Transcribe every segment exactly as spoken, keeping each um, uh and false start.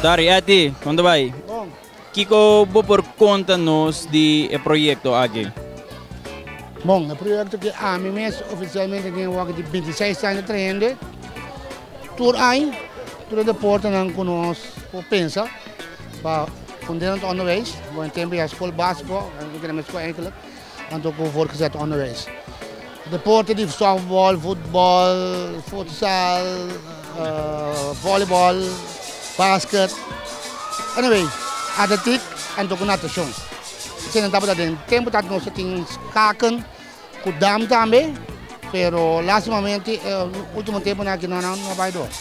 Dari, ati, quando vai? Bom, Kiko, vou por conta-nos de eh, projeto aqui. bom, o projeto que a mim mesmo oficialmente tem um de vinte e seis anos treinando. Tur aí, tur de porta não conosco, pensa, para fundar o onderwijs. Bom, tempo a escola básica, eu quero mais escola enkele, então com voorgezet onderwijs. De porta de softball, voetbal, futsal, uh, volleybal, basket, anyway, atletiek en ook natação. Sen dapat ada tempo tak nós temos kaken, kudam também, pero lastimamente uh, último tempo na não não vai do.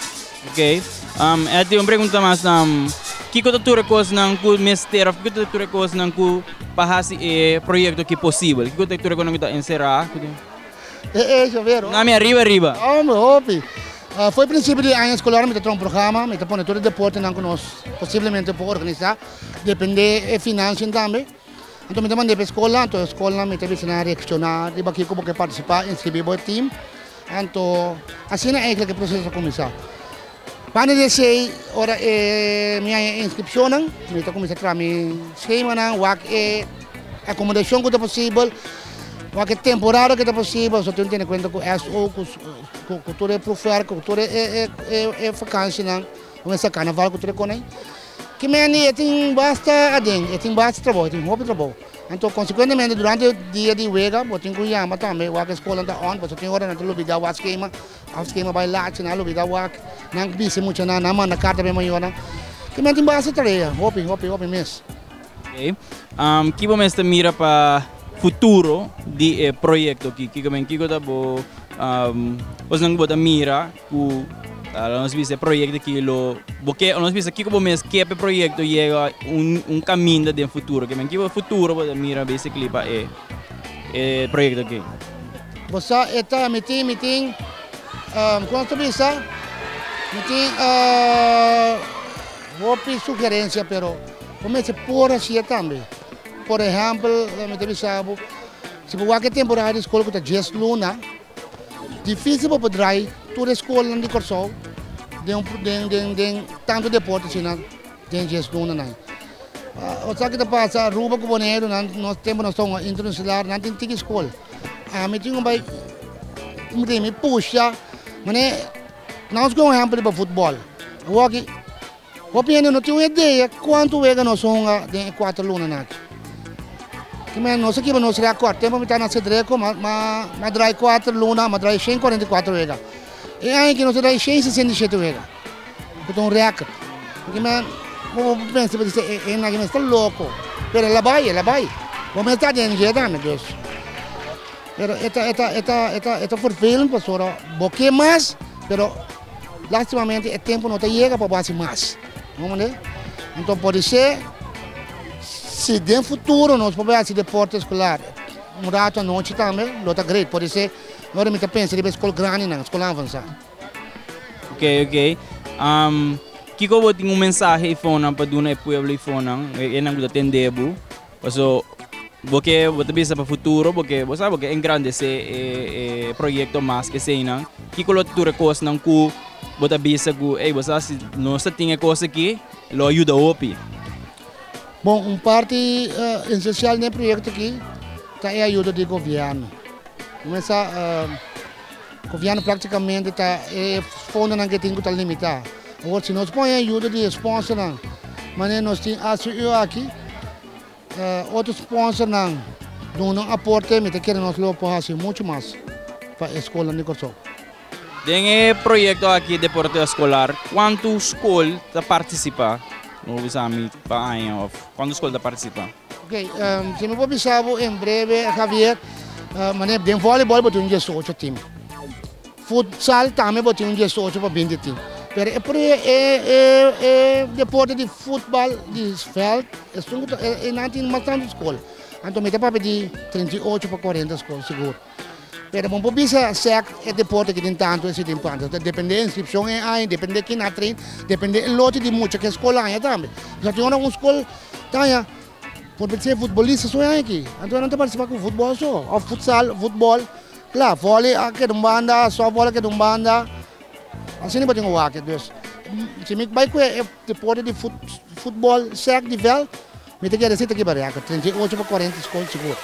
Ok. Um, ati, uma pergunta mais. Um, Kiko tatura coisa não ku mester, Kiko tatura coisa não ku bahasi e projeto que possível. Kiko tatura coisa não kita encerrar. É, é, já viram? Na minha arriba, arriba. Oh, meu hopi. Uh, foi princípio de ano escolar, me um programa, me põe todo deporte não conosco, possivelmente por organizar, depende de finanças também. Então, me mandei para a escola, então a escola me teve a reaccionar, de aqui como que participar, inscrever o time. Então, assim é que o processo começar. Quando eu sei, ora é minha inscrição, me está começando a me esquema, o que é acomodação que é possível, o que é temporário que é possível, só tenho que ter em conta com S O, com cultura profissional, com cultura é é vacância, não é carnaval, cultura com aí. Que me tem basta adem, tem basta trabalho, tem muito trabalho. Então, consequentemente, durante o dia de wega, eu tenho que ir a também, o que a escola está on, você tem hora na lobby da o esquema, o esquema vai lá, na lobby da o não bisa muito na na na carta bem maior, que me tem basta tarefa, hopi, hopi, hopi mesmo. Ok. Um, que bom mesmo mira para futuro de eh, projeto aqui, que como Kiko tá bo, um, os não bota mira ku nós vimos projeto aqui lo, porque nós vimos aqui como mesmo que é projeto chega um um caminho de futuro, que que o futuro bota mira basically para é é projeto aqui. Você está meeting meeting, um, quanto bisa, meeting, uh, vou pedir sugerência, pero começa por assim também. Por exemplo, me teve sabe, se for qualquer temporada escola que está dez luna, difícil para poder toda a escola não de corso, de um de de de tanto deporte assim, de dez luna não. O que está passa, Ruba com Boneiro, nós temos nós somos internacional, não tem tique escola. A mim tinha um vai, me me puxa, mas né, nós com exemplo para futebol. O que, o piano não tem uma ideia quanto vega nós somos de quatro luna não. Que men nós aqui nós recorde, tempo me tá na cedreco, mas mas drai quatro luna, mas drai cento e quarenta e quatro vega. E aí que nós drai cento e sessenta e sete vega. Então recorde. Que men, vou pensar para dizer, é na que está louco. Pero ela vai, ela vai. Vamos estar dentro de lá, meu Deus. Pero esta esta esta esta esta for film pastora, boque mais, pero lastimamente o tempo não te chega para base mais. Vamos ver? Então pode ser se no futuro nós podemos fazer deporte escolar, mudar a noite também, não está great, pode ser, agora me está pensando em escola grande, não, escola avançada. Ok, ok. Um, Kiko vou ter um mensagem para para do nosso povo fona, é não que atender, so porque vou ter para o futuro, porque você sabe que é grande esse é, é, projeto mais que sei não, Kiko lo tudo coisa não que vou bisa que, ei, você se nós tem coisa aqui, lo ajuda opi. Bom, um parte uh, essencial nesse projeto aqui tá é a ajuda do governo. Começa o uh, governo praticamente tá é fundo não que tem que estar limitado. Agora se nós põe a ajuda de sponsor não, mas nós tem a aqui uh, outros sponsor não, não aporte, me quer nós lo fazer muito mais para a escola de Corso. Tem um projeto aqui de deporte escolar, quantas escolas participam? Não vou saber para ano, quando escola participa. Ok, um, se me vou pensar em breve, Javier, uh, mas de voleibol botou um dezoito time, futsal também botou um dezoito para vinte time. Pero é por é é é deporte de futebol de feld, é só é não tem mais tanto escola. Então me dá para pedir trinta e oito para quarenta escolas seguro. Pero bom, por isso é deporte que tem tanto esse tempo antes. Depende da inscrição é aí, depende de quem na treina, depende do lote de muita que a escola aí também. Já tem uma escola, tá por ser futebolista só é aqui. Então não tem participar com futebol só, ou futsal, futebol, claro, vôlei aqui de banda, só bola aqui de banda. Assim não pode ter o aqui, Deus. se me vai com o deporte de fut, futebol certo de vel, me tem que dizer que vai reaca, trinta e oito para quarenta escolas seguro.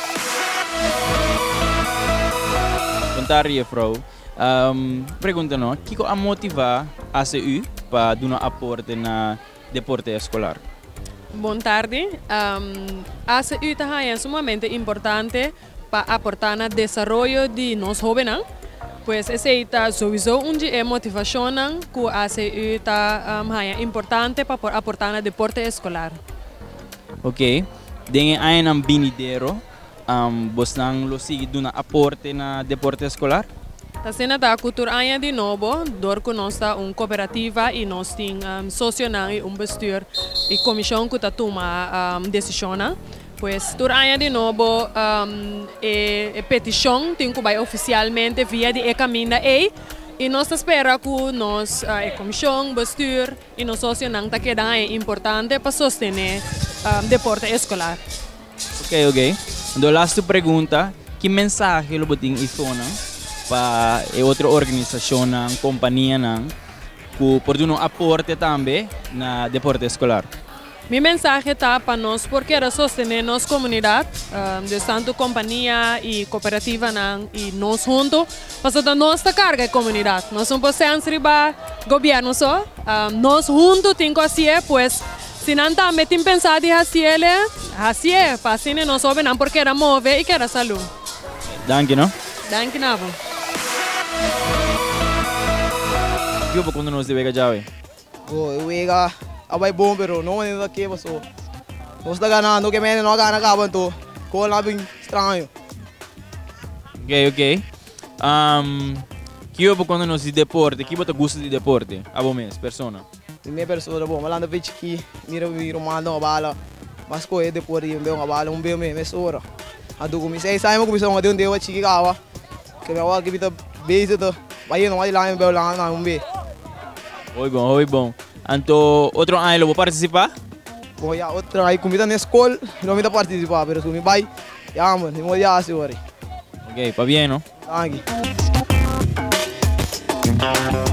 Contaria, Frau. Um, pergunta não, o que a motivar a C U para dar um aporte na deporte escolar? Boa tarde. Um, a C U é sumamente importante para aportar no desenvolvimento de nós jovens. Pois essa é sowieso onde é motivação que a C U está um, é importante para aportar no deporte escolar. Ok. Tem aí um binideiro, um, você não sigue dando aporte na deporte escolar? A cena da cultura ainda de novo, dor que nós está uma cooperativa e nós temos um, sócio e um bestuur e comissão que está toma um, decisão. Pois tur ainda de novo um, e, e petição tem que vai oficialmente via de caminho da E e nós espera que nós a uh, comissão, bestuur e nós sócio não tá quedando é importante para sostener um, deporte escolar. Ok, ok. Então, last pergunta, que mensagem você tem iPhone para outra organização, companhia, que pode dar um aporte também na deporte escolar? Minha mensagem está para nós porque era sostener nossa comunidade, um, de tanto companhia e cooperativa não, e nós juntos, para dar nossa carga à comunidade. Nós não podemos ribar governo só, um, nós juntos temos que fazer, pois se não também tem pensado em fazer, fazer, para assim nós sabemos porque era mover e que era saúde. Danke, não? Danke, Navo. O que quando nós devemos fazer? Oh, eu ia abay bom pero não é daqui mas o nós da ganhando no que menos não ganha acabam to com lá bem estranho. Ok, ok. Um, que eu quando nós de deporte, que você gosta de deporte? A bom mesmo, persona. Minha pessoa bom, mas lá na vez que mira mira manda uma bala, mas com ele depois eu uma bala um bem mesmo mesora. A do começo aí sai uma comissão de onde eu achei que gawa. Que meu avô que bita beijo do vai não vai lá em Belém lá um bem. Oi bom, oi bom. Então, outro ano vou participar? Bom, já outro aí comida na escola, não me dá participar, mas se me vai, já mano, me olhar assim, ok, para bem, não? Thank you.